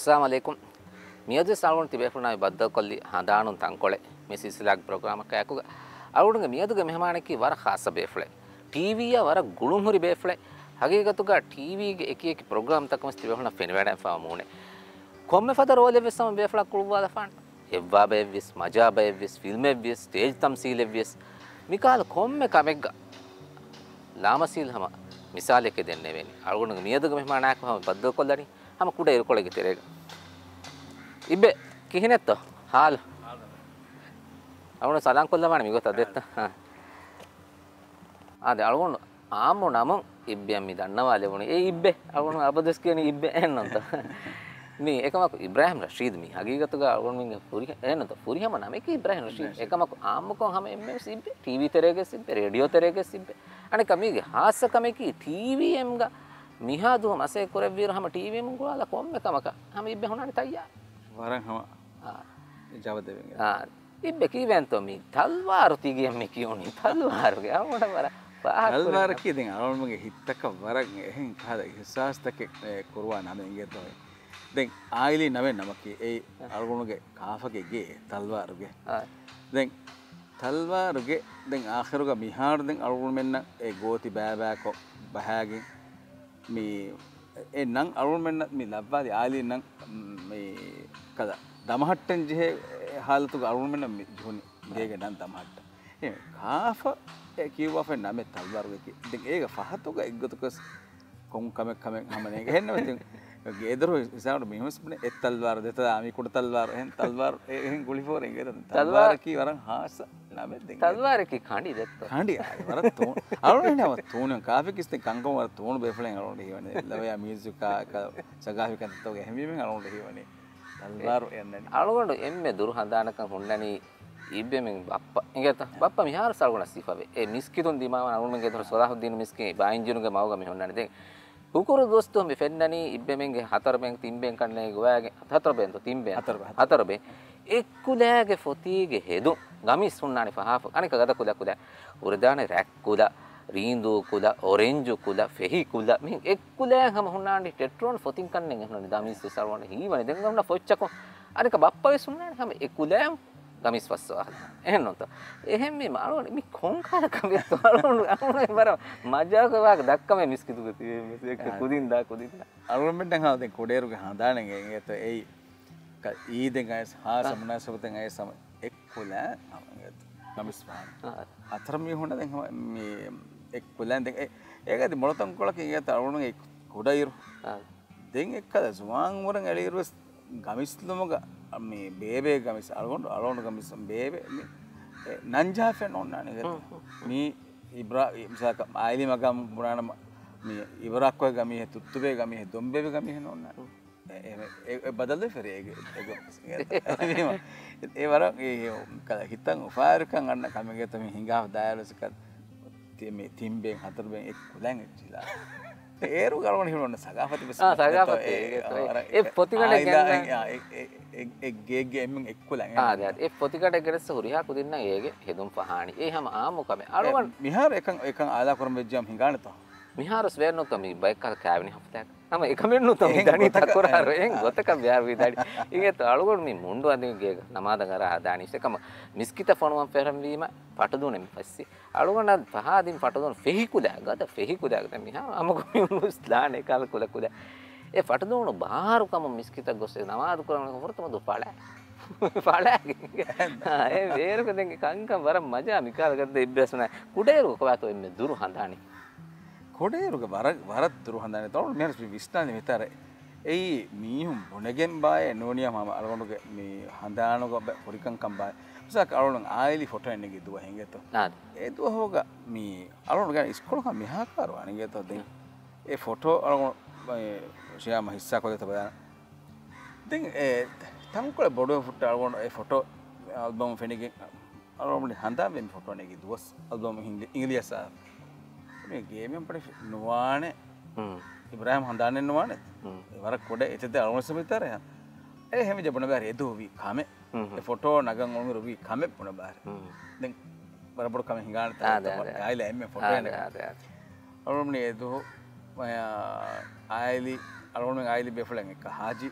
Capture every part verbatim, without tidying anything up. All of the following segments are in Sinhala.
अस्सलाम वालेकुम मियादे सालवन तिबेफुना बद्दल कोल्ली हदानुन तंकोले मे सिलसिलाग प्रोग्राम का याकुगा अरुडुंगे मियादुगे मेहमानकी वर खास बेफले टीवी या वर गुळुंहुरी बेफले हकीकतुगा टीवी गे एकी एकी प्रोग्राम तकमस तिबेफुना फेनवेडा फामुने කොම්මෙ ෆද රෝලෙ වෙස්සම බේෆලා කුළුවාද ෆාන් එව්වා බෙවිස් මජා බෙවිස් ෆිල්ම් එවිස් ස්ටේජ් තම්සීල් එවිස් මිකාල කොම්මෙ කමෙග්ග ලාමසීල් හම මිසාලෙක දෙන්නේ වෙන්නේ අරුණග මියදුග මෙහමානාක් මම බද්ද කොල්ලනි හම කුඩ ඉරකොලෙක තෙරේග ඉබ්බෙ කිහිනෙත්ත හාල් අරුණ සලං කොල්ලමණ මිගොත දෙත්ත ආද අරුණ ආම්මෝ නම ඉබ්බෙන් මි දන්නවා ලැබුණේ ඒ ඉබ්බෙ අරුණ අබදස් කියන්නේ ඉබ්බෙ එන්නන්ත මේ එකමක ඉබ්‍රාහිම් රෂීද් මේ හගීගතුග අරුණ මින් පුරි එන්නන්ත පුරියම නම එක ඉබ්‍රාහිම් රෂීද් එකමක ආම්මකෝ හැම එම්මේ සිබ්බෙ ටීවී තෙරේගෙ සිබ්බෙ රේඩියෝ තෙරේගෙ සිබ්බෙ අනික මිගේ හාස්සකමකි ටීවී එම් ග මිහාදුව මසේ කොරෙව්වීර හැම ටීවී එම් ගුලාලා කොම්මෙ කමක හැම ඉබ්බෙ හොනානි තයියා වරන් හැම ආ ජව දෙවෙන් ආ ඉබ්බෙ කීවෙන්තෝ මි තල්වාරු තිගියම් මේ කියෝනි තල්වාරුගේ අවුඩ වර තල්වාර කීදෙන් අරුණමගේ හිතක වරක් එහෙන් කහද හිසාස්තක කුරුවා නම ඉගෙතෝ දැන් ආයිලි නවෙන් නමකී ඒ අරුණගේ කාෆගේ ගේ තල්වාරුගේ ආ දැන් තල්වාරුගේ දැන් ආඛිරුගේ මිහාර දැන් අරුණ මෙන්න ඒ ගෝති බෑබෑකෝ බහාගේ මේ ඒ නම් අරුණ මෙන්න මේ ලබ්වාදි ආයිලි නම් මේ කදා දමහට්ටන් ජෙහෙ हालतुग अरुण में न जोनी गेगे नन दमहट्ट ए काफ ए किवा फे नमे तलवार के दिग एग फहतुग एग्गतुग कों कमे कमे हमने हेन मतिन गेदरो इसाड मिहमस बने ए तलवार देता आमी कुड तलवार हेन तलवार हेन गुली फोर एगे तलवार की वरन हास नमे दिग तलवार की खांडी देतो खांडी वर तो अरुण ने व तोन काफे किस्ते कंगम वर तोन बेफले अरुण हिवने लवया म्यूजिक का सगाही का तो हेमी में अरुण हिवने තල්වාරු යන්නේ අලුගොඬ එම්මේ දුරු හදානකම් හොන්නනි ඉබ්බෙමින් බප්පා ඉගෙත බප්පා මිහාර සල්ගොණ සිෆාවේ ඒ මිස්කිතුන් දිමාව අලුගොඬ ගේ දොර සලාහුද්දීන මිස්කේ බායින්ජුනුගේ මවග මෙ හොන්නනි දැන් හුකුරු දොස්තෝ මෙ ෆෙන්නනි ඉබ්බෙමින්ගේ හතර බෙන් තින් බෙන් කන්නේ ගෝයාගේ හතර බෙන් තින් බෙන් හතර හතර බෙන් එක්කුලෑගේ ෆොතීගේ හෙදු ගමිස් හොන්නානි ෆහාෆ අනික ගද කුල කුල උරදානේ රැක් කුල රීන්දු කුල ඔරෙන්ජු කුල ෆෙහි කුල මින් එක්කුලෑ හැම හොන්නානි ටෙට්‍රෝන් ෆොතින් කන්නේ හොන්නනි දමිස් සල්වණ හීවනේ දැන් ගම්න ෆොච්චකෝ අනික බප්පා වෙසුන්නානි හැම එක්කුලෑ ගමිස් වස්සවා එහෙන්නොත එහෙම මේ මාරෝනේ මේ කොංකාර කමිය තවරුණු අරුනේ බර මජාක වාක දක්කම මිස්කිතුක තියේ මේක කුදින් දා කුදින් අරුන් මෙන්න හා දැන් කොඩේරුගේ හදානේ ඒත ඒ ඊදෙන් අයස් හා සමනසවතෙන් අයස් සම එක්කුලෑ ගමිස් පාන අතර මේ හොන්න දැන් මේ එක්කුලෑන් දැන් ඒකදී මොළතන් කොලක ඒත අරුණගේ කොඩයිරු දැන් එක්කද සුවාන් වරන් එළියරස් ගමිස් ලොමග මේ බේබේ ගමිස් අලගොන් අලොන් ගමිස් බේබේ නංජා ෆෙන් ඔන්නානේ මේ ඉබ්‍රාහිම් සක ආයිලි මගම් පුරාණ මේ ඉවරක් වගේ ගමියේ තුත්තුබේ ගමියේ දොම්බේ ගමියේ නෝන්නා ඒ බදල්ද ෆෙරේ ඒ ඒ වර ඒ කල හිතන් ෆායරකන් අන්න කමගේ තම හිඟා දායලසක මේ තිම්බෙන් හතර බෙන් එක් කුලන් එච්චිලා ඒරු ගලවන හිරොන්න සගාපති බස් ආ සගාපති ඒ පොතිකඩ ගන්න ඒ ගේ ගේ එම්මන් එක් කුලන් ආ දැන් ඒ පොතිකඩ ගරස හුරියා කුදින්න ඒගේ හෙදුම් පහානි ඒ හැම ආමුකම අලුවන් මිහාර එකන් එකන් ආලා කරම් වෙජ්ජම් හිඟානත මිහාරස් වෙන්නු කමි බයික් කර කෑවනි හපතක් නම එකමෙන්නු තම දනි තකුරාර එන් ගොතක බ්‍යාර විදාඩි ඉගෙත අලුගොන් මේ මුණ්ඩු අදින් ගේ නමාද කර ආදානිස් එකම මිස්කිත ෆොනුම් පෙරම් වීම පටදුනේ පස්සේ අලුගොන් පහදින් පටදුන ෆෙහි කුදා ගත ෆෙහි කුදා ගත මිහා අමකො මිනුස් ලාන එකල කුල කුදා ඒ පටදුන බාරු කම මිස්කිත ගොස්සේ නමාද කරන වරතම දුපාල පාල ඒ වේරක දෙන් කංකම් වර මජා මිකාල ගත්ත ඉබ්බස්න කුඩේරු කොවතෝ එන්නේ දුරු හඳානි කොඩේරුගේ වර වරත් දුරු හඳානේ තවල් මෙහෙර විස්තානේ විතර එයි මීහුම් බොනගෙන් බාය නෝනියා මම අලගොන්ගේ මේ හඳානක පොරිකම් කම් බාය උසක් අලගොන් ආයිලි ෆොටෝ එන්නේගේ දුව හැංගෙතෝ නාද ඒ දුව හොග මේ අලගොන් ගා ඉස්කෝල කම් මෙහාකාරව අනගෙතෝ දෙන් ඒ ෆොටෝ අලගොන් මේ ශියාම හිස්සා කොලත බදාන දෙන් ඒ තම්කොල බොඩෝ ෆොටෝ අලගොන් ඒ ෆොටෝ ඇල්බම් ෆෙනිගේ අලගොන් හඳාවෙන් ෆොටෝ නෙගේ දුවස් ඇල්බම් ඉංග්‍රීසි මේ ගේමෙන් පඩ නුවානේ ඉබ්‍රාහිම් හඳාන්නේ නුවානේ වර කොඩ එතද අලුණස විතරය ඒ හැම ජබන බාර එදෝවි කමෙ ඒ ෆොටෝ නගන් ඔමි රුවි කමෙ පුන බාර දැන් බරබර කමෙ හිඟාන තා ආයිලා එම්මේ ෆොටෝ එන්නේ අලුණනේ එදෝ මය ආයිලි අලුණේ ආයිලි බෙෆලන් එක හාජි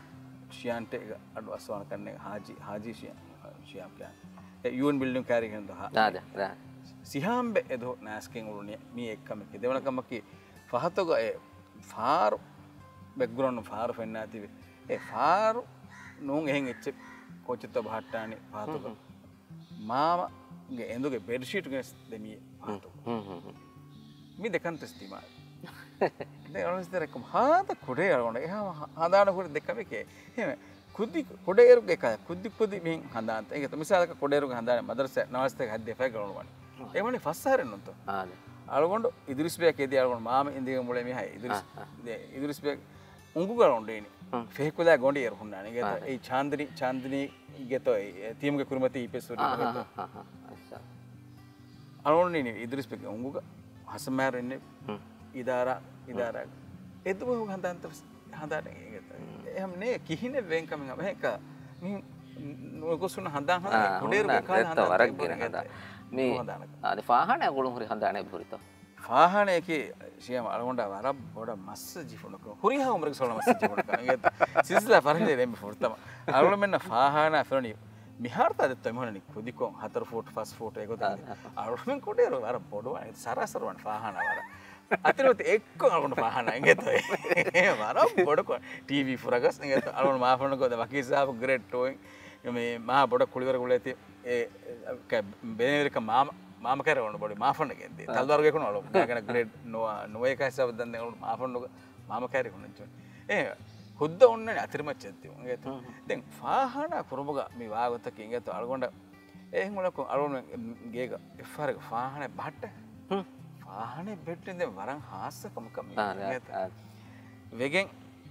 ශියන්ට අඩු අස්වාන කරන්නේ හාජි හාජි ශියන් ශියම් කියන්නේ යුන් බිල්ඩින් කාරි කියන දහ දාද දා සිහාම්බෙ එදෝ නැස්කෙන් උරුනේ මේ එක්කම දෙවනකමකි ෆහතග ඒ ෆාර් බැක්ග්‍රවුන්ඩ් ෆාර් ෆෙන්නාති ඒ ෆාර් නෝන් එහෙන් එච්ච කොච්චත බහට්ටානි ෆහතග මාමගේ එඳුගේ බෙඩ්ෂීට් ගෙස් දෙමි ෆහතග හ්ම් හ්ම් මේ දෙකන්ත ස්තිමා දැන් ඔනස්තරකම් හාත කුඩේ අරගෙන එහා හදාන කුඩේ දෙකම එකේ එහෙම කුද්දි කොඩේරුගේ එක කුද්දි කුද්දි මෙන් හදාන්ත ඒක මිසාලක කොඩේරුගේ හදාන මදරස නවස්තක හද්දේ ෆයි කරනවනේ ඒ වනේ ෆස්සාරෙන් උන්ත ආද අලගොಂಡು ඉදිරිස් බෑක එදී අලගොಂಡು මාම ඉන්දිය මුලේ මෙහා ඉදිරිස් ඉදිරිස් බෑක උංගු කරොන්ඩේනි ෆේකුලා ගොඩි එර හුන්නානේ ඒක ඒ චාන්දිනි චාන්දිනි ගෙතෝ තීමුගේ කුරුමති ඉපෙසුරි ගෙතෝ අච්චා අලගොಂಡು නේ ඉදිරිස් බෑක උංගු හසමාරෙන්නේ ඉදාරා ඉදාරා එදුව හදාන්ත හදාන ඒක එහෙම නේ කිහිනේ වෙන්කම මේක මේ නොකොසුන හදාන් හදා කොඩේරුගේ කාල හදා වරක්ගෙන හදා මේ අද ෆාහන ගොළුන් හරි හදානේ පුරිත ෆාහනේකේ සියම අලගොండ වර බොඩ මස්ස ජීෆුනක හුරියා උමරක සොල මස්ස ජීෆුනක ඒක සිස්ලා පරිදේ දෙන්න පුරතම අලගොండ මෙන්න ෆාහන ෆරණි මිහාර්ත අද තමහනනි කුදිකොන් හතර ෆුට් පස් ෆුට් ඒක තමයි අලගොండ කොඩේරු වර බොඩ සරසරවන් ෆාහන වර අතරත් එක්ක අලගොండ ෆාහන ඒක ඒ වර බොඩ ටීවී ෆුරගස් ඒක අලගොండ මාෆනකෝ ද වකීසාව ග්‍රේට් ටෝයින් මේ මහා බොඩ කුලිවර කුලේති ඒ බෙනෙරික මාම මාම කරවන බොඩි මාෆන්න ගෙන්දී තල්වර්ගේ කොන අලෝ ගාගෙන ග්‍රේඩ් නෝ නෝ එක හිසාව දන් දෙන මාෆන්න මාම කරේ කොන චොන් ඒ හුද්ද ඔන්නේ අතිරමච්චති උගේ දැන් ෆාහන කුරුබග මේ වාගතක ඉංගත අලගොండ එහෙන් මොලක අලොන ගේක එෆාරක ෆාහන බහට ෆාහනේ බෙට්ටෙන් දැන් වරන් හාස්සකම කම වෙගෙන්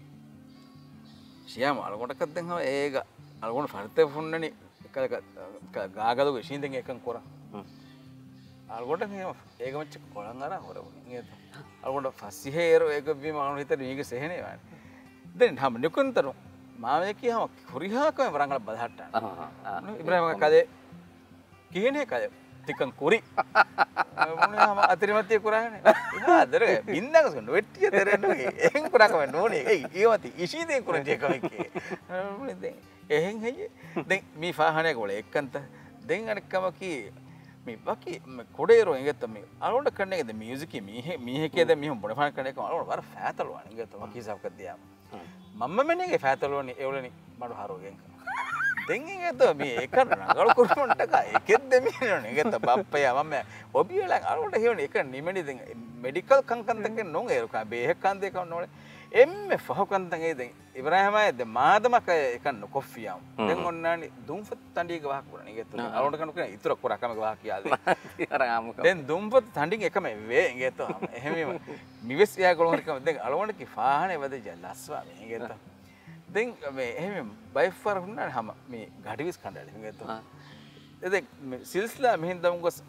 සියම අලගොండකක් දැන් හව ඒක අලගොండ ෆර්තේ ෆුන්නනි ගාගලු විශීන්දෙන් එකන් කොර අලගොండ ඒක මච්ච කොළන් අර හොර වුණේ අලගොండ ෆසිහෙර ඒක බිම අනු හිතේ මේක සෙහෙනේ වань දැන් හැම නිකුන්තර මාමේ කියම කුරිහාකම වරංගල බදහට්ට ඉබ්‍රාහිම කදේ කිහිනේ කදේ තිකන් කුරි මොනවාම අතිරිමත්ය කුරානේ ආදර බින්දක සොන්න වෙට්ටිය දරන්නේ එහෙන් කුරාකම නෝනේ ඒ ඒවති ඉෂීදේ කුරන්ජේ කමකේ දැන් එහෙන් හයි දැන් මේ ෆාහනයක වල එක්කන්ත දැන් අනකම කී මේ බකි කොඩේරෝ එංගත මේ අලොන්ඩ කන්නේ ද මියුසික් මීහෙ මීහෙකේද මිහුම් බොඩෆාන කන්නේ කො අලොන්ඩ වර ෆෑතලුවා එංගත වකී සාව කද්දියා මම්ම මෙන්නේ ෆෑතලුවනි ඒවලනි මඩු හරෝගෙන් දැන් එංගත මේ එක නගල කුරුමන්ට කා එකෙත් දෙමිනෝනේ එංගත බප්පයා මම ඔබියල අලොන්ඩ හේවනේ එක නිමෙනි දැන් මෙඩිකල් කංකන්තක නොන් ඒරුකා බේහෙක් කන්දේ කව නෝනේ එම්මෙ ෆහකන්තන් ඒ දැන් ඉබ්‍රාහිමයි ද මාදමක එකන්න කොෆියම් දැන් ඔන්නානි දුම්පත් තණ්ඩියක වහක් වුණා නේ ඒත් අලොන්ඩ කනු කියන ඉතුරු කරකම වහ කියාද අර ආමුක දැන් දුම්පත් තණ්ඩියක එකම වේ ඒත් එහෙම මිවස් යා ගොලොන් කරකම දැන් අලොන්ඩ කි ෆාහනේ වද ජලස්වා මේ ඒත් දැන් මේ එහෙම බයිෆර් හුන්නා හැම මේ ගඩිවිස් කණ්ඩායම ඒත් දැන් සිල්ස්ලා මෙහෙන් දම් ගොස්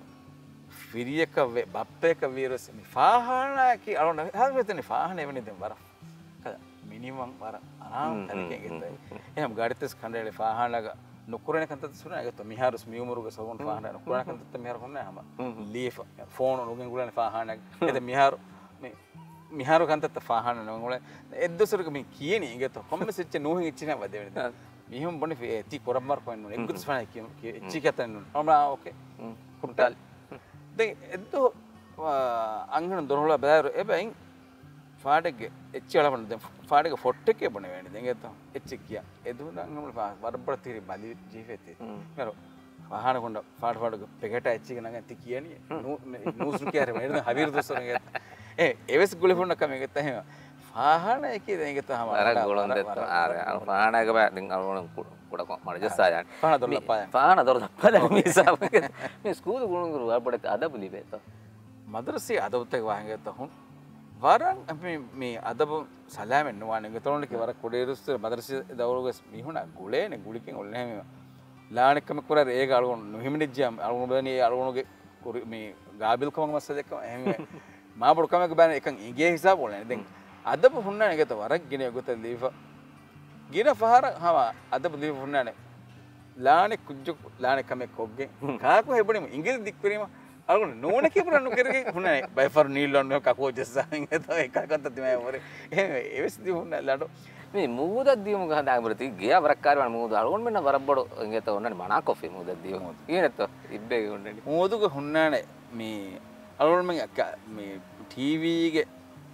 ෆිරියක බප්පේක වීරස් මේ ෆාහනා කි අලොන්ඩ හල්වෙතනේ ෆාහනේ වෙන්නේ දැන් වර මිනිමම් වර අනාම් තනිකෙන් ගෙතයි එහෙනම් ගාඩිතස් කණ්ඩායලේ ෆාහනාග නුකුරණ කන්තත් සුනා ඒත් මිහාරුස් මියුමුරුග සවොන් ෆාහනා නුකුරණ කන්තත් මිහාර කොන්නේ හැම ලීෆ් ෆෝන් නුගෙන් ගුලනේ ෆාහනාග එද මිහාරු මේ මිහාරු කන්තත් ෆාහනා නංගුල එද්දසරක මේ කියන්නේ ඒත් කොම්ම සෙච්ච නෝහින් ඉච්චිනා වදෙන්නේ මිහුම් බොනේ ති කොරම්මර් කොයින් නුන එක්ගුස් ෆානා කිය ඉච්චි කතන අමලා ඕකේ කුටල් දැන් එද්දෝ අංගන දොරවල බෑර එබැයින් ෆාඩගේ එච්චලවන දැන් ෆාඩගේ ෆොට් එකේ බොනේ වෙන්නේ දැන් එතන එච්ච කියා එදු නම් වරබරතිරි බලි ජීවිතේ නේද වාහන කොණ්ඩ ෆාඩ ෆාඩ පෙකට එච්ච එක නම් ඇති කියන්නේ නූස් රුකියාරේ වෙන්නේ හවිර දොස්සන එක ඒ එවස් ගුලේ ෆොන්න කම එක තහම ෆාහන එකේ දැන් එක තහම අර ගොලොන් දෙත් ආර ෆාහන එක බෑ දැන් අර කොඩ කො මඩ ජස්සා යන්නේ ෆාහන දොර දප්පා ෆාහන දොර දප්පා මේ සාපක මේ ස්කූල් ගුණ කරු අපිට අදබු ලිබේත මදරසේ අදවත එක වහන් ගත්ත හොන් වරන් අපි මේ අදබ සලාමෙන් නෝවානේ ගතොන්ල කි වර කොඩේරුස් මදරසේ දවරුගස් මිහුණා ගුලේනේ ගුලිකෙන් ඔල්නේ මේ ලාණකම කුර ඒක අලුණ නොහිමිනිජ්ජම් අලුණ බෑනේ අලුණගේ මේ ගාබිල් කමක් මස්ස දෙක එහෙම මා බොඩ කමක බෑනේ එකන් ඉගේ හිසාව ඕනේ දැන් අදබ හුන්නානේ ගත වරක් ගිනේ ගොත දීව ගින ෆහර හව අදබ දීව හුන්නානේ ලාණේ කුජ්ජු ලාණේ කමේ කොග්ගේ කාකෝ හෙබණිම ඉංග්‍රීසි දික්වරීම අලුණ නෝනේ කිපරන්න කරගේ හුන්නානේ බයිෆර් නීල් ලොන් කකෝ ජස්සාන් එතෝ එකකට තමයි වරේ එහෙම එවස් දී හුන්නා ලඩෝ මේ මුහුදක් දියුම ගහදාගෙන බරති ගියා වරක්කාරවන මුහුද අලුන් මෙන්න වරබඩ ඉංගෙත ඔන්නනේ මනා කොෆි මුහුදක් දියුම ඊනෙත ඉබ්බේ ඔන්නනේ මුහුදුක හුන්නානේ මේ අලුන් මෙ මේ ටීවී ಗೆ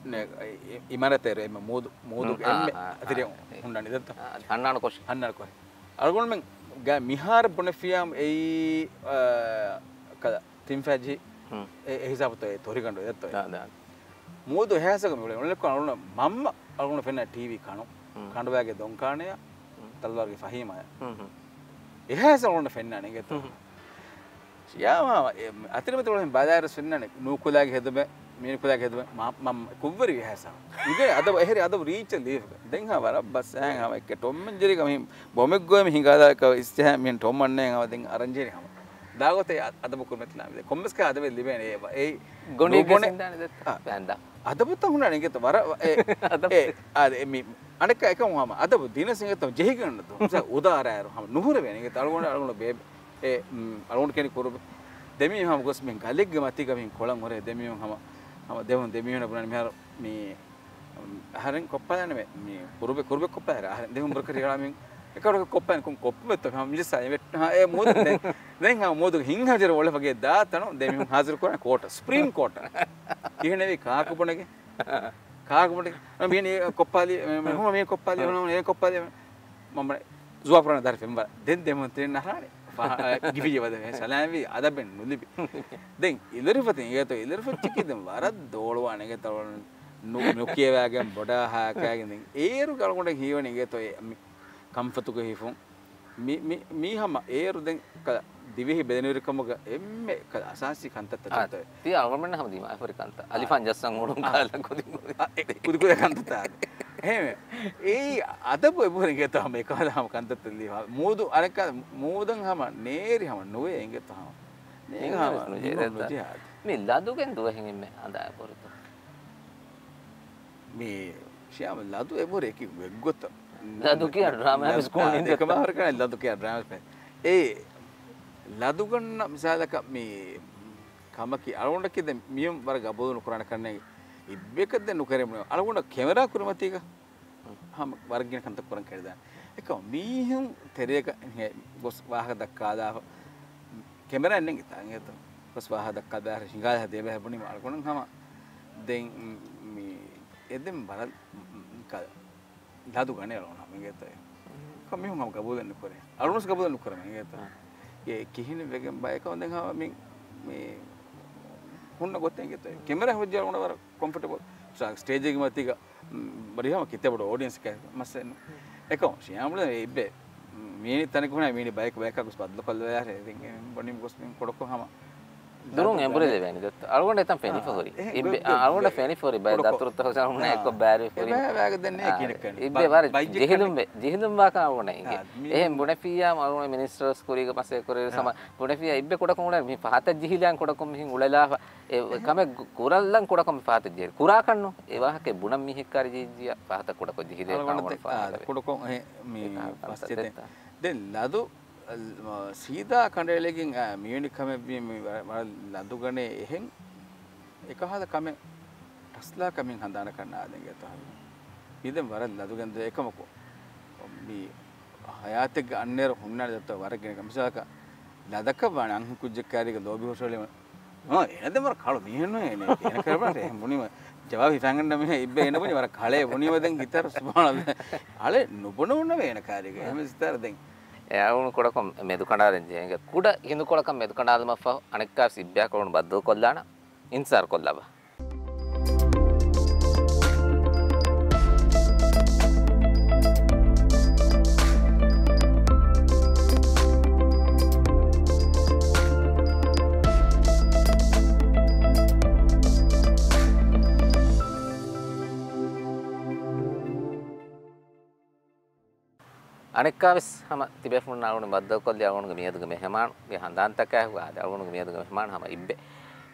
ඉමරතේ එම මුහුදු මුහුදු එම්මೆ අතිරිය හුන්නානේ දත්ත අන්නාන කොෂ් අන්නාන කොයි අලුන් මෙ ගා මිහාර බොනෆියම් ඒ කද තිම්ෆැජි ඒ හිසාබතෝ ඒ තොරිගඬ දත්ත දාදා මුහුදු හැසක මෙල ඔන්න කොන මම්ම අලුන් ෆෙන්න ටීවී කණු කණ්ඩවැගේ දොංකාණය තල්වාගේ ෆහීමය එහැස ඔන්න ෆෙන්නනේ ගෙත යාම අතිරමත වලින් බාදාර ෆෙන්නනේ නූකුලාගේ හෙදම මීනුකුලාගේ හෙදම මම කුවරි එහැස ඉගේ අද එහෙරි අද රීච් ලීෆ් දැන් හා වර බස් ඈන් හා එක ටොම් ජෙරි ගම බොමෙක් ගොම හිඟාදා ක ඉස්තහ මින් ටොම් අන්නේ හා දැන් අරන්ජෙරි හා දාගොතේ අද බකුර මෙතන කොම්මස් කා අද වෙ ලිබෙනේ ඒ ගොණි ගෙසෙන්දානේ දත්ත බෑන්දා අදපුත හුණානේ ගෙත වර ඒ ආ මේ අනක එකම හම අදපු දිනසිංහත ජෙහිගන්න දු උදාරයර හම නුහුර වෙන ගෙත අලගොණ අලගොණ බේ ඒ අලගොණ කෙනෙක් කරු දෙමි හම ගොස් මෙන් ගලෙග්ග මති ගමින් කොළන් හොරේ දෙමි හම හම දෙවොන් දෙමි වෙන පුරානේ මෙහර මේ හරෙන් කොප්පයන මේ කුරුබේ කුරුබේ කොප්පයර හරෙන් දෙවොන් බර කරියලා මෙන් එකවර කොප්පයන් කොම් කොප්පෙත් හම මිසයි වෙත් ඒ මොද දැන් දැන් හම මොද හින්හජර වල වගේ දාතන දෙමි හාසර කරන කෝට ස්ප්‍රීම් කෝට කිහනෙවි කාකුපණගේ කාකුපණගේ මම මේ කොප්පාලි මම මේ කොප්පාලි මම මේ කොප්පාලි මම zuapurana dar femba den demonstren nahane giviye wada me salami adaben nulibi den ilerifatin yeto ilerifatiki den warad dolwane ge tawon nukiyewagen boda ha kagen den eru galgonde hiwani ge to comfort ko hifun mi mi mi hama eru den Dhivehi බෙදෙනවිරකමක එම්මෙ අසාසි කන්තත් තත තිය අල්ගමන්න හැම දීම ඇෆරිකන්ත අලිෆන් ජස්සන් උඩුම් කාලා කොදි කුදි කුදි කන්තත එහෙම ඒ අදපු එපුරේ ගේතම එකවදාම කන්තත් ලීවා මූදු අරක මූදන් හැම නේරි හැම නොවේ එංගෙතම මේක හැම මේ ලදුගෙන් දුවෙන් එම්මෙ අඳා පොරතු මේ ශාම ලදු එපුරේ කි වෙග්ගොත ලදු කිය ඩ්‍රාමා ස්කූල් ඉඳ එකම හරකන ලදු කිය ඩ්‍රාමා ඒ ලදුගන්න මිසාලක මේ කමකි අලුණ්ඩ කිද මියම් වර ගබෝදුන කුරාන කන්නේ ඉබ්බෙකද නුකරෙම අලුණ්ඩ කැමරා කුරමතික හම වර්ගින කන්ත කුරන් කැඩදා එක මීහුම් තෙරේක ගොස් වාහක දක්කාදා කැමරා නෙන් ඉතින් ඒත ගොස් වාහක දක්කාදා හිඟා හදේ බහපුනි අලුණ්ඩ හම දෙන් මේ එදෙම් බර ලදුගන්නේ අලුණ්ඩ මේකේත කමිහුම් හම ගබෝදුන කුරේ අලුණ්ඩ ගබෝදුන කුරම මේකේත ඒ කිහින වෙගෙන් බයක හොඳන් හා මේ මේ හුන්න ගොතෙන් ගෙත කැමරා හොජ්ජල උන වර කම්ෆර්ටබල් ස්ටේජ් එකේ මතික බරිහම කිතබඩ ඔඩියන්ස් එක මස්සෙන් එකෝ ශියාමුල ඉබ්බේ මේ තනක වුණා මේ බයික් බයික් අකුස් බද්ද පල්ල යාර ඉතින් බොනිම් ගොස් මින් කොඩකොහම දුරුන් එම්බුරේ දෙවැනි දත් අලුගොන්ඩ එතම් ෆෙනි ෆොරි ඉබ්බේ අලුගොන්ඩ ෆෙනි ෆොරි බය දතුරුත් හොසන උන එක බෑරි ෆොරි බෑ බෑග දෙන්නේ කිනක ඉබ්බේ වර ජිහිදුම් ජිහිදුම් වාක අලුගොන්ඩ ඉගේ එහෙම බුණෆියා අලුගොන්ඩ මිනිස්ටර්ස් කුරීග පස්සේ කුරේ සම බුණෆියා ඉබ්බේ කොඩකොම උන මේ පහත ජිහිලයන් කොඩකොම මිහින් උලලා ඒ කම කුරල්ලන් කොඩකොම පහත ජිහිල් කුරා කන්නු ඒ වාහකේ බුණම් මිහික් කර ජීජියා පහත කොඩකො ජිහිලේ කොඩකො මේ පස්සේ දැන් ලදු සීදා කණ්ඩායලකින් මියුනික් කම ලදු ගනේ එහෙන් එකහද කම ටස්ලා කමින් හඳාන කරන්න ආදෙන් ගතහම ඉතින් වර ලදු ගන්ද එකමකෝ මේ හයාතෙක් අන්නේර හුන්නාද දත්ත වරගෙන කම්සාක ලදක වණ අංහ කුජ්ජකාරීක ලෝබි හොසලෙම ආ එනද මර කල මියන්නේ නේ එන කරබට එහෙම මුනිම ජවාබ හිතංගන්න මේ ඉබ්බේ එන පුනි වර කලේ මුනිම දැන් හිතර සුබානල්ල අලේ නුබන උන වේන කාර්යක එහෙම සිතර දැන් ಯಾವನು ಕೊಡಕ ಮೆದು ಕಂಡಾರಂಜೆ ಈಗ ಕೂಡ ಹಿಂದು ಕೊಡಕ ಮೆದು ಕಂಡಾದ ಮಫ ಅಣಕ್ಕಾರ್ ಸಿಬ್ಬ್ಯಾ ಕೊಡು ಬದ್ದು ಕೊಲ್ಲಾಣ ಇನ್ಸಾರ್ ಕೊಲ್ಲವ අනෙක්කාවස් හැම තිබෙෆුන් නාවුන බද්ද කොල්ලි අවුණුගේ මියදුගේ මෙහමාන් ගේ හඳාන්තක ආද අවුණුගේ මියදුගේ මෙහමාන් හැම ඉබ්බේ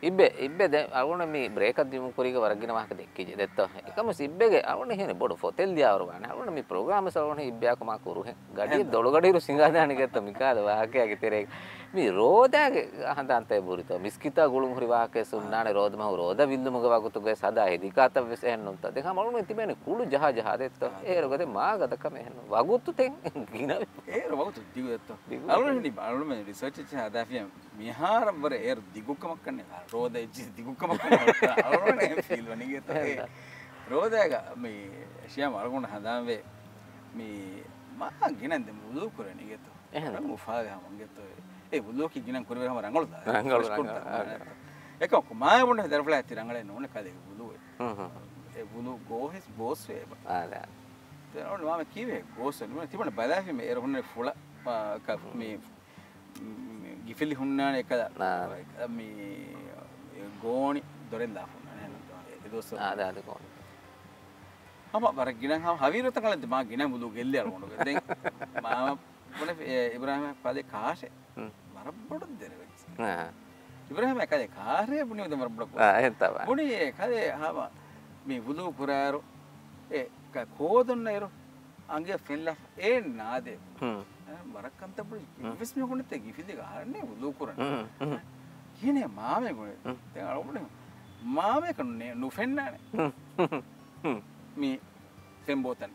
ඉබ්බේ ඉබ්බේ දැන් අරුණ මේ බ්‍රේක් එකක් දිමු කුරීක වරගෙන වාහක දෙක්කේ දෙත්ත එකම ඉබ්බේගේ අරුණ හේනේ බොඩ ෆොතෙල් දියාවර ගන්න අරුණ මේ ප්‍රෝග්‍රෑම් එක සරුණ ඉබ්බයක් මා කරු හැ ගඩිය දොළගඩිරු සිංහාදාන ගෙත්ත මිකාද වාහකයාගේ තෙරේ මේ රෝදාගේ හඳන්තේ බුරිත මිස්කිතා ගුළුම් හරි වාහකේ සුන්නානේ රෝදම රෝද විල්ලුමග වගතුගේ සදා හෙදිකාත වෙසෙන්න උන්ත දෙක මරුණ තිබෙනේ කුළු ජහ ජහ දෙත්ත ඒ රොගද මා ගදකම එහෙන වගුතු තෙන් ගින ඒ වගුතු දිගුත්ත අරුණ හිටි අරුණ මේ රිසර්ච් එක හදාපිය මිහාර වර ඒ දිගුකමක් කන්නේ රෝද එච්චි දිගුකමක් කන්නේ අරුණ නේ ෆීල් වනිගේ තේ රෝදාග මේ ශියම අරුණ හදාවේ මේ මා ගිනන්ද මුළු කරන්නේ ගෙත එහෙනම් මුෆාගේ මංගෙත ඒ බුලෝකි ගිනන් කුරේම රංගලුද රංගලු ඒක කොමාය මොන දරෆලා ඇති රංගලේ නෝන කලේ බුලෝ හ්ම් හ්ම් ඒ බුලෝ ගෝහෙස් බෝස් වේ ආද දැන් මම කිව්වේ ගෝස් නේ තිබුණ බලාෆි මේ එරහුන්නේ ෆුල මේ ගිෆිලි හුන්නාන එක මේ ගෝනි දොරෙන් දාපුණා නේද ඒ දොස් ආද ආද ගෝනි අම බර ගිනන් හම හවිරත කලද මා ගිනන් බුලෝ ගෙල්ල අරමුණු දැන් මම මොන ඉබ්‍රාහිම පදේ කාෂේ මරබ්බඩ දෙරවෙච්ච ආ ඉබ්‍රාහිම කදේ කාර්ය පුණි උද මරබ්බඩ ආ එහෙන් තමයි පුණි කදේ හම මේ බුදු කුරාරු ඒ කෝදොන්නයිරු අංගේ ෆෙල්ලා ඒ නාදේ හ්ම් මරක්කන්ත පුණි ඉවස් මේ කොනෙත් ගිෆිදි ගහන්නේ බුදු කුරන හ්ම් කියන්නේ මාමේ කොනේ දැන් අරමුණ මාමේ කන්නේ නුෆෙන්නානේ හ්ම් හ්ම් මේ ෆෙම්බෝතන්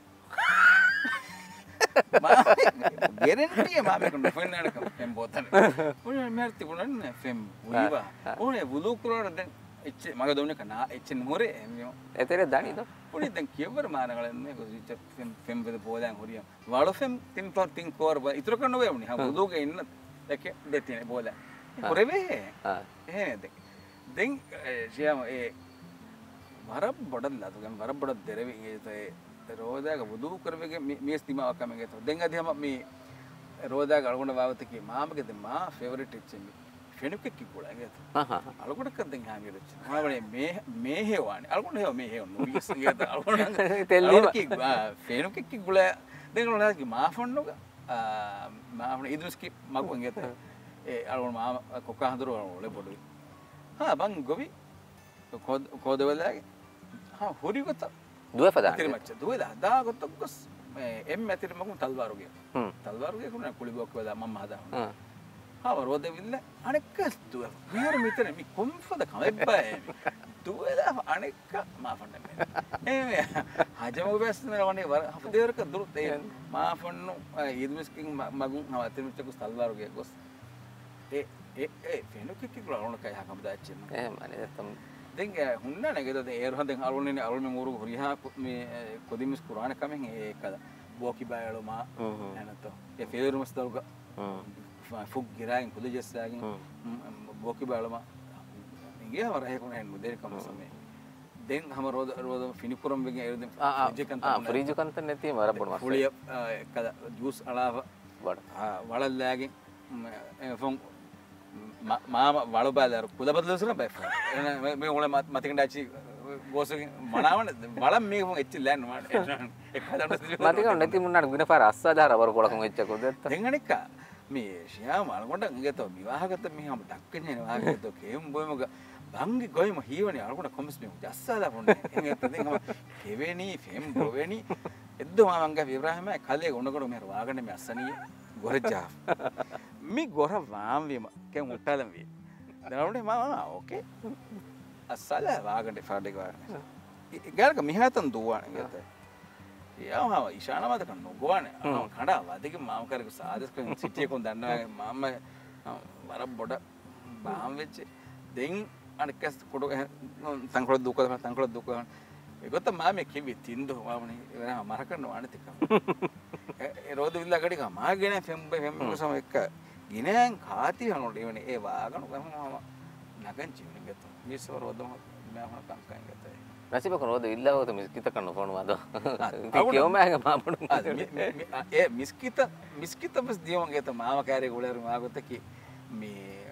ගෙරෙන්ටිය මාමේ කන්න ෆෙන්නාන කම් බෝතන ඔය මෙර්ති පුනන්න ෆෙම් උයිවා ඕනේ බුදු කුරාර දැන් එච්ච මග දොන්නේ කනා එච්ච නුරේ එමියෝ එතෙර දනිද පුනි දැන් කියවර මානගලන්නේ කොසිච්ච ෆෙම් ෆෙම් බෙද පොදන් හොරිය වල ෆෙම් තින් තො තින් කෝර බ ඉතර කන්න වෙන්නේ හා බුදුගේ ඉන්න දැක දෙතිනේ බෝල කොරෙවේ ආ එහෙ දැන් දැන් සියම ඒ වරබ් බඩල්ලා තුගම් වරබ් බඩ දෙරෙවි ඒ රෝදාග බුදු කරවගේ මේස් දිමාවක් කම ගෙත දැන් අධියම මේ රෝදාග අලගොඩ වාවතකේ මාමගේ මා ෆේවරිට් එච්චෙමි ෆෙනුකෙක් කිකුලා ගෙත හහ අලගොඩ කද්දෙන් හාමිරච් මාවනේ මේ මේ හේවානේ අලගොඩ හේව මේ හේව නොවිස් ගෙත අලගොඩ තෙල්ලි කි ෆෙනුකෙක් කිකුලා දැන් උනාගේ මා ෆොන්නෝග මාවනේ ඉදුස්කි මගුන් ගෙත ඒ අලගොඩ මා කොකා හඳුර වල පොඩුයි හා බං ගොවි කොද කොදවලගේ හා හොරි ගොත දුව පදා තිරමච්ච දුව දා ගොතක්කස් එම් ඇතිර මගුන් තල්වාරුගේ හ්ම් තල්වාරුගේ කුණ කුලිබොක් වල මම හදා හ්ම් හා රෝද විල්ල අනෙක්ක දුව විහර මිතර මි කොම්ෆද කමෙබ්බයි දුව දා අනෙක්ක මා ෆන්න මේ හජම උබස්න වනේ වර හදේරක දුරුත් ඒ මා ෆන්නු ඊදුස්කින් මගුන් හව තිරමච්ච තල්වාරුගේ ගොස් ඒ ඒ ඒ ෆෙනුකෙක් කිකුලා ඕන කයි හකම් දාච්චෙම එහෙම අනේ තම දැන් හුන්නා නේද ඒ රහදෙන් අරුණනේ අරුණ මෝරු හරිහා මේ කොදිමිස් කුරාන කමෙන් ඒකද බෝකි බයලෝ මා නැනතෝ ඒ ෆේරුමස් දල්ක ෆුක් ගිරායින් කුදජස්සාගෙන් බෝකි බයලෝ මා ඉගේ වරහේ කොනේ මුදේ කම සමේ දැන් හැම රෝද රෝද ෆිනිකුරම් වෙගෙන් එරුදෙන් ෆ්‍රිජ් ආ ෆ්‍රිජ් කන්ත නැති මරබොන මස් පුලිය එකද ජූස් අලාව වඩ ආ වලල්ලාගෙන් ෆොන් මාම වල බාලර කුද බදලසන බෑ මේ උල මතකண்டாචි ගෝස මනාවන බලම් මේක එච්ච ලෑන් මට මතක නැති මුන්නාට ගින පාර අස්සාදාර වර කොලකම් එච්ච කොදෙත්ත දෙංගනික මේ ශියා මලකොට ගියත විවාහගත මෙහම දක්කන්නේ වාහගත කේම් බොයමක බංගි ගොයම හීවනේ අලකොට කොම්ස් මේ අස්සාදා පොන්නේ එංගත දෙංගම කෙවෙනි ෆෙම් බොවෙනි එද්ද මාමංග ඉබ්‍රාහිම කලේ උණකොට මේ වාගන්නේ මේ අස්සනිය ගොරජා mi gora vaamvima ke muttalam vi danawde ma okay asala waagande faade gaane galka mihatan duwane gete yawa ishana mata kanno gowane kada wadike maam karku saades kan city kon danna maama wara boda baam veche den anekas kodo tankolo duka tankolo duka egota maame kivi tindu maamani era marakanno anetika e rodu villa gadi ka maagene fembe fembe sama ekka gineen කාති හනොට එවනේ ඒ වාගණු ගමම නගන් ජීවන ගත මිසෝ රෝදම මම කංකන් ගතයි රසිබක රෝද ඉල්ලවත මිස්කිත කන්න ෆෝනවාද කියෝ මෑග මාපුණු ඒ මිස්කිත මිස්කිත බස් දියම ගත මාව කාරේ ගොලර මාගත කි මේ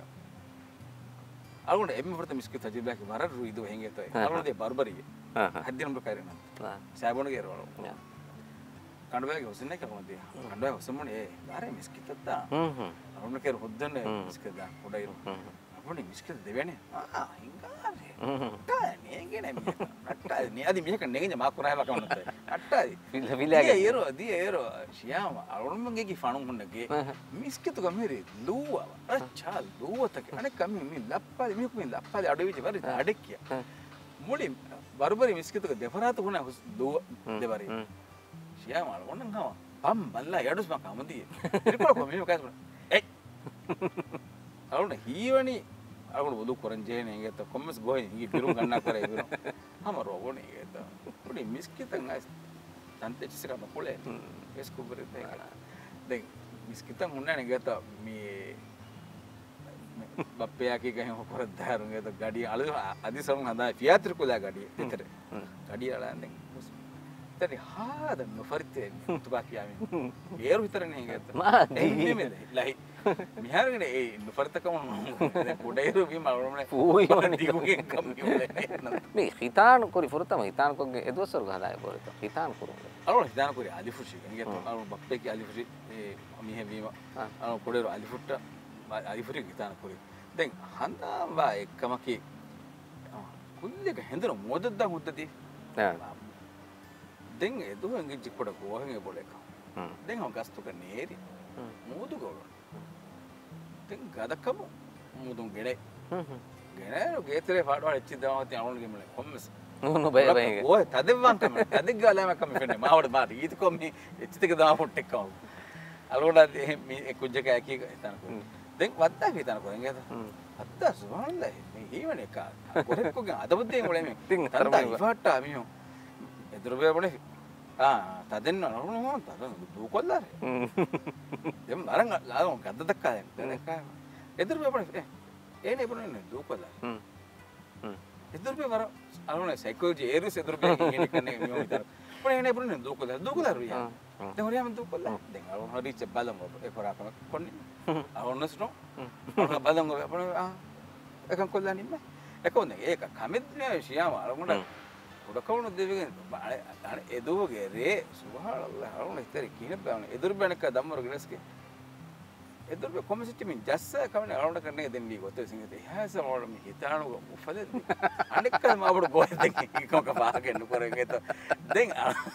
අලුණ එම්ම වරත මිස්කිත ජීබ්ලාක වර රුයිද හෙංගතයි අලුණ දේ බර්බරිය හදිනම් බකාරේ නම් සෑබොන ගේරවලු කණ්ඩායම හොසන්නේ කොහොමද කණ්ඩායම හොසමුනේ ඒ ගාරේ මිස්කිතත්තා හ්ම් හ්ම් අරුණ කෙර හොද්දන්නේ මිස්කිතදා පොඩයිරු මොනේ මිස්කල් දෙවෙනේ ආ හින්ගානේ ටානේ ගෙන නට්ටා නේ අදි මේක නෙගෙන මාකුරාව කවන්නත් නට්ටාදි විල විලගේ ඒරෝ දී ඒරෝ ශියාම අරුණමගේ කි ෆණුන් හොන්නගේ මිස්කතු කමෙරි ලුවා අච්චා ලුවතක අනේ කම මි ලප්පාදි මේක මි ලප්පාදි අඩවිච වරි අඩෙක්කිය මුලි බරබරි මිස්කතුක දෙපරාත වුණා ලුව දෙවරි ශියාම අරුණන් ගම පම් බල්ලා යඩුස් මක අමදී ඉරිකොල කොමි මොකද ඒ අරුණ හීවනි අරුණ බුදු කොරංජේනේ ඒගත කොම්මස් ගෝයි හි පිරුම් ගන්නා කරේ පිරුම් හම රෝගෝනේ ඒගත පුඩි මිස්කිතන් අස් තන්තෙච්ච කම කොලේ එස් කුබරේ තේ දැන් මිස්කිතන් උන්නේ ඒගත මේ බප්පයා කී ගහම කොරද දාරුන් ඒගත ගඩිය අලු අදිසම් හදා ෆියාත්‍ර කොලා ගඩිය විතර ගඩිය අලන් දැන් තරි හාද නොෆරිතේ තුබාකියාමි ඒරු විතරනේ ඒගත මා නෙමෙයි ලයි මිහාරගෙන ඒ නොෆරිතකම කුඩේරු වි මරමනේ පූයි දිගුගේ කම් කියුනේ මේ හිතාන කොරි ෆොරතම හිතාන කොගේ එදවසර ගහදාය පොරත හිතාන කරු අරුණ හිතාන කොරි අලිෆුෂි ඒගත අරුණ බප්පේ කි අලිෆුෂි ඒ මිහෙ වීම අරුණ කුඩේරු අලිෆුට්ට අලිෆුටි හිතාන කොරි දැන් හන්දාම් වා එක්කම කි කුල්ලක හෙන්දර මොදද්දා හුද්දති දැන් ඒ දුවන්ගේ ජික්පඩ ගෝහගේ බොලේක දැන් හම් ගස්තුක නේරි මූදු ගෝල දැන් ගදකම මූදුන් ගෙඩේ ගෙනේ ගේතරේ පාඩවල එච්චි දවහති අනුන්ගේ මල කොම්මස් නෝ බය බය ඔය තදෙවන් කම තදෙක් ගාලම කම ෆෙන්නේ මාවඩ මාට ඊට කොම්මි එච්චි දෙක දාම පොට් එක්කම අලෝඩ මේ කුජක ඇකි හිතන කො දැන් වත්තා හිතන කො එංගේද අත්තා සුවහල්ලයි මේ හීවනේ එක කොහෙක්කෝගේ අදබුද්දේ මොලේ මේ තන්තා ඉෆට්ටා මියෝ එදුරුබේ බොනේ ආ තදෙන්න නරුණෝ තද දු කොල්ලාරේ දෙම් අරන් ලාගම ගද්ද දක්කා දැන් එදුරුබේ බොනේ ඒනේ බොනේ දු කොල්ලාරේ හ්ම් හ්ම් එදුරුබේ වර අරුණේ සයිකෝලොජි ඒරිස් එදුරුබේ ඉන්නේ කන්නේ මියෝ විතර බොනේ ඒනේ බොනේ දු කොල්ලා දු කොල්ලාරේ යා දැන් හොරියම දු කොල්ලා දැන් අරුණ හරි ච බලම ඒ කොරාකම කොන්නේ අරුණස්නෝ අරුණ බලම බොනේ ආ එකන් කොල්ලා නිම්ම එකොන්නේ ඒක කමෙද්නේ ශියාම අරුණ උඩකවුණු දෙවිගෙන් අර එදුවගේ රේ සුබහානල්ලාහ් අරුණ ඉතරි කින බෑවනේ එදුරු බණක දම්මර ග්‍රස්කේ එදුරු කොමසිටි මින් ජස්ස කවනේ අරුණ කරන්නේ දෙන්නී ගොතේ සිංහතේ හැස මොළ මි හිතානු උපදෙද්දි අනික මාබඩ ගොය දෙකේ කොක පාගෙන්න කරගෙන දැන්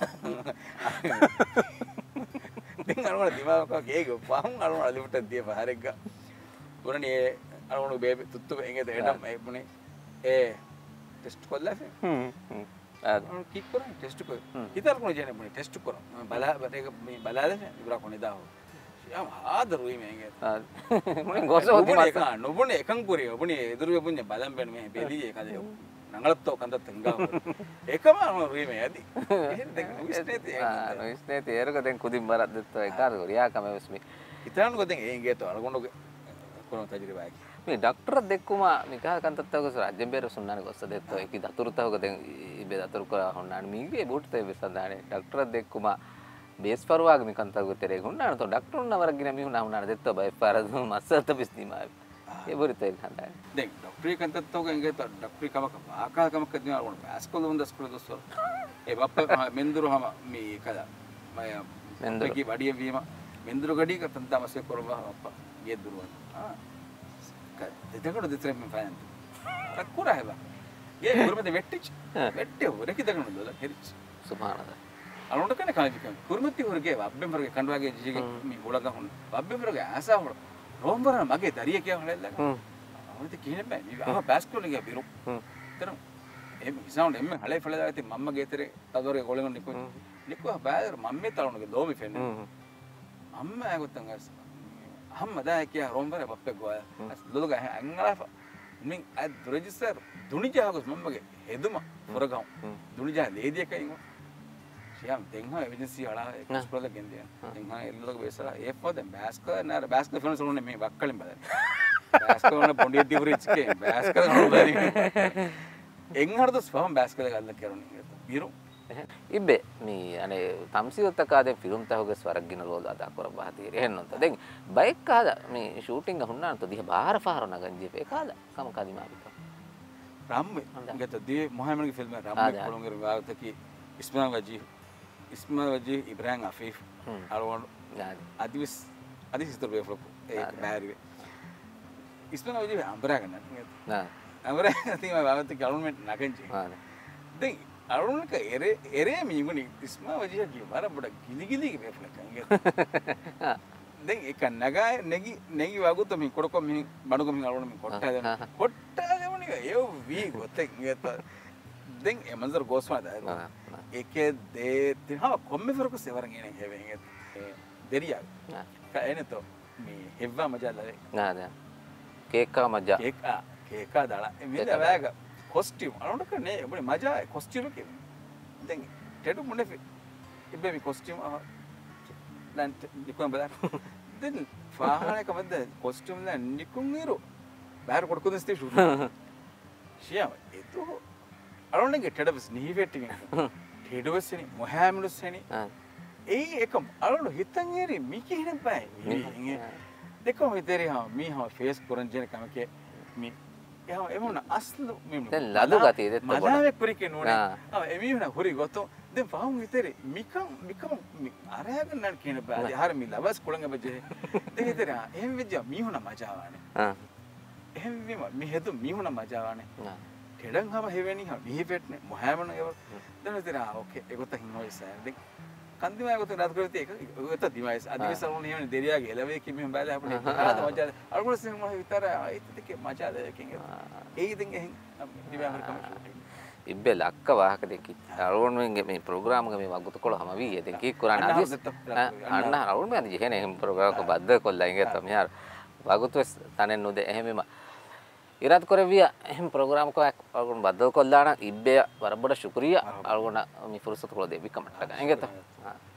දැන් අරුණ දිමාවක ගේග පහන් අරුණ අලිවට දිය පාරෙක් ගා පුරණේ අරුණ බේබි තුත්තු එංගෙද එඩම් ඒ පුනේ ඒ ටෙස්ට් කොල්ලා හ්ම් හ්ම් අරුණ කික් කරා ටෙස්ට් කො හිතර කොන ජනේ පුනේ ටෙස්ට් කරා බලා බටේක මේ බලාද ඉවර කොනේ දාව යාම ආදරුයි මේගේ ආ මොනේ ගොසෝ තිමත් නොබුනේ එකන් පුරිය ඔබනේ එදුරු පුන්නේ බලම් බැන මේ බෙදී කදේ නංගලත්තෝ කන්දත් තංගා එකම අරුයි මේ ඇදි එහෙන් දෙක විශ්නේති ආ විශ්නේති ඒරක දැන් කුදින් බරක් දෙත්තා ඒකාර රියා කම වෙස්මි හිතනකො දැන් ඒන් ගේතෝ අරගොන්න කොන තජරිබායි මේ ඩಾಕ್ಟರ್ දෙක්කුම මිකහ කන්තත්තවක රාජ්‍යම්බේර සුන්නානේ ගොස්ස දෙත්තෝ ඒකි දතුරුතවක දැන් ඉබේ දතුරු කරා හොන්නාන මීගේ බූට් තේ වෙසදානේ ඩಾಕ್ಟರ್ දෙක්කුම බේස් පරවාග මිකන්තවක තෙරේ හොන්නාන තෝ ඩಾಕ್ಟರ್ උන්නවර ගින මිහුනා හොන්නාන දෙත්තෝ බයි පාරදු මස්සත පිස්තිමා ඒ බොරිතේ හඳානේ දැන් ඩಾಕ್ಟರ್ කන්තත්තවක එංගේ තෝ ඩಾಕ್ಟರ್ කමක ආකාකමක දිනා වුණ පාස්කොල වුණ දස්කොල දස්වර ඒ බප්ප මෙන්දුරුහම මේ කදා මය මෙන්දුරුකි වඩිය වීම මෙන්දුරු ගඩියක තන්තමසේ කරව බප්ප ගේ දුරුවන් ආ දෙදකට දෙතර මම ෆයන්ත රක්කුරා හැබ ගේ කුරුමද වෙට්ටිච් වෙට්ටේ හොරකි දකන දොල හෙරිච් සුභානද අලොන්ට කන කාලිකම් කුරුමති හොරගේ වබ්බෙන් හොරගේ කණ්ඩවාගේ ජීගේ මේ ගොලග හොන වබ්බෙන් හොරගේ ආසා හොර රෝම්බරන මගේ දරිය කිය හොලෙල්ල හ්ම් අවුරුදු කිනේ බෑ මේ ආ බෑස්කෝල් ගේ බිරු හ්ම් තර එම් ඉසවුන්ඩ් එම් හලේ ෆලදා ඇති මම්ම ගේතරේ තදොරේ ගොලග නිකෝ නිකෝ බෑදර මම්මේ තලොන්ගේ දෝමි ෆෙන්නේ අම්ම ඇගොත්තන් ගස් අම්ම දා කිය රෝම්බර බප්පේ ගෝය ලොලග අංගලා මින් අද රෙජිස්ටර් දුනිජාගස් මම්මගේ හෙදුම හොරගම් දුනිජා ලේදිය කයින් ශියම් දෙන්හ එවිඩන්සි අලා එක්ස්ප්ලෝර් ගෙන්දිය දෙන්හ එල්ලොග බේසලා ඒ පොද බෑස්කර් නාර බෑස්කර් ෆෙනස් උනේ මේ වක්කලින් බලන්න බෑස්කර් උනේ පොඩි දිවරිච් කේ බෑස්කර් උනේ එංහරද ස්වම් බෑස්කර් ගල්ල කරුණේ බිරු ඉබ්බේ මේ අනේ තම්සියොත්තකාදේ ෆිල්ම් තහුගේ ස්වරග්ගින රෝල් අදා කර බහතිරි එහෙන්නොත් දැන් බයික් කාද මේ ෂූටින්ග හුන්නාන තෝ දිහ බාහිර ෆාර නගන්ජේ පේ කාද කම කදි මාවිත රම්මේ ගත දී මොහමඩ්ගේ ෆිල්ම් රම්මේ කොළොංගේ වාතකි ඉස්මාල් වජි ඉස්මාල් වජි ඉබ්‍රාහිම් අෆීෆ් අරවන් අදිස් අදිස් ඉස්තර වේ ෆ්ලොප් ඒ බෑරි isma wajib ambra kan nah ambra nanti mah banget government nakan sih ah deh arun ka ere ere minguni isma wajib gimana budak gili gili gitu kan gitu deh ikan naga negi negi wagu tuh mi kodok mi banu mi arun mi kotta deh kotta deh mana ya vi gote gitu deh emanzar gosma dah eke deh tuh ha komme ferko sevarang ini hewe gitu deriya ka ene tuh mi hevva maja lare nah nah keka maja keka keka dala minda waga costume arun ka ne bune maja costume ke deh tedu mune ibbe mi costume dan nikun bada den fahane ka badda costume la nikun niro bahar kodukun ste shoot shiya eto arun ge tedu bes ni vetti tedu bes ni mohammed seni ei ekam arun hitan eri mi ki hinan pai mi dekho hiteri ha mi ha face koran jen kam ke mi ya emona aslu mi den ladu gati det madave kurike none ha emi huna huri goto den fahum hiteri mikam mikam araga nan kina ba har mi labas kulanga baje de hiteri ha em vijja mi huna majawane ha em mi mi hedu mi huna majawane ha tedan hama heveni ha mi petne mohammed ever den hiteri ha okay egota hinoi sa den කන්දිමය ගොත රත් කරති එක ගොත දිවයිස් අදිවිස වුණ එහෙම දෙරියාගේ එළවේ කිමෙන් බැලලා අපිට ආද මචා අරගොල්ලෝ සිංහ මහ විතර ඒත් දෙකේ මචා දෙකෙන් ඒ ඉතින් එහෙන් දිවයන් හරි කම ඉබ්බේ ලක්ක වාහක දෙකි අරගොල්ලෝගේ මේ ප්‍රෝග්‍රෑම් එක මේ වගුත කොළ හැම වී ඉතින් කී කරන්න අදිස් අන්න අරගොල්ලෝ මේ ජෙහෙන එහෙම ප්‍රෝග්‍රෑම් එක බද්ද කොල්ලා ඉංගෙ තමයි අර වගුත තනෙන් නොද එහෙමම ඉරත් කරවිය එහෙම ප්‍රෝග්‍රෑම් එකක් අරගොල්ලෝ බද්ද කොල්ලා නම් ඉබ්බේ වරබඩ ශුක්‍රියා අරගොල්ලෝ මේ ෆුර්සත් කොළ දෙවි කමට්ට ගංගෙ